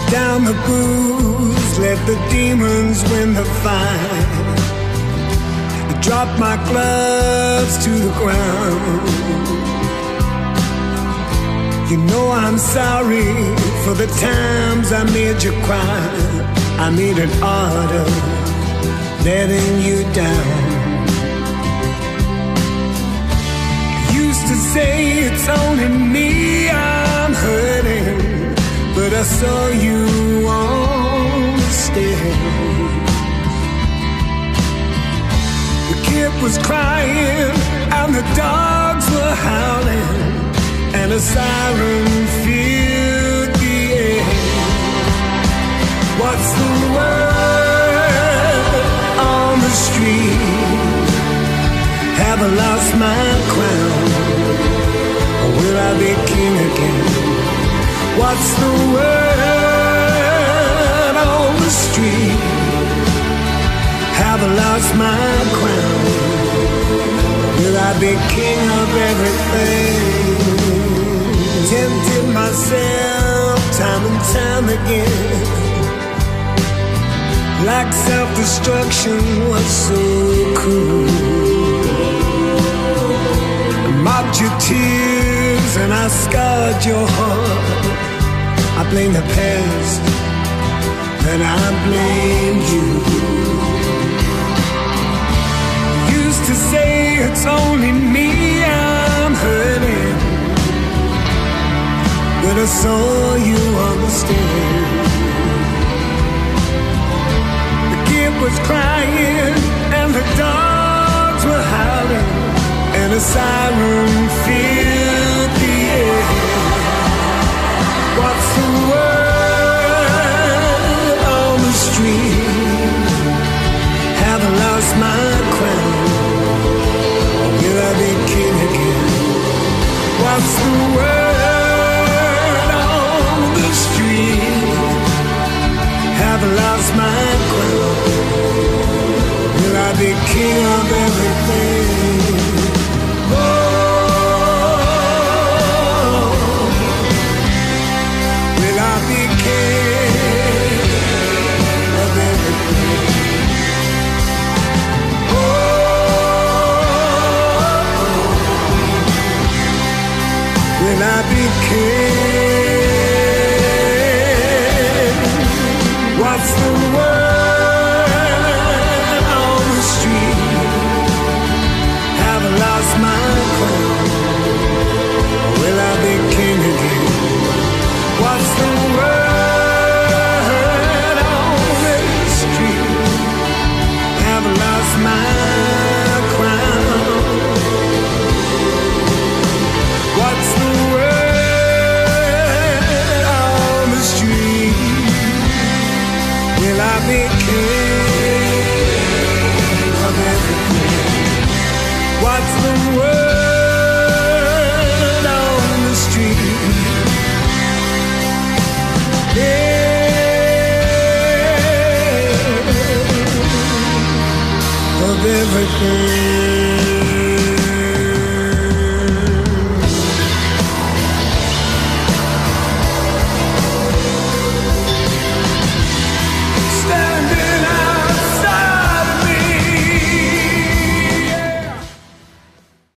down the booze, let the demons win the fight. I drop my gloves to the ground. You know I'm sorry for the times I made you cry. I made an art of letting you down. Used to say it's only me I'm hurting, but I saw you on the stairs. The kid was crying and the dogs were howling, and a siren filled the air. What's the word on the street? Have I lost my crown, or will I be king again? What's the word on the street? Have I lost my crown? Will I be king of everything? Tempted myself time and time again, like self-destruction was so cruel. I mocked your tears and I scarred your heart. I blame the past, and I blame you. Used to say it's only me I'm hurting, but I saw you on the stairs. The kid was crying and the dogs were howling, and a siren filled the air. What's the word on the street? Have I lost my crown, or will I be king again? What's the word on the street? Have I lost my crown? Will I be king of everything? Will I be king? What's the word on the street? Have I lost my crown? Will I be king again? What's the word on the street? Have I lost my crown? What's the word on the street? Will I be king of everything? What's the word on the street? Yeah, of everything.